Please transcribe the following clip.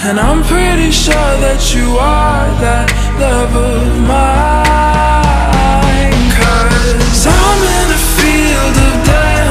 And I'm pretty sure that you are that love of mine.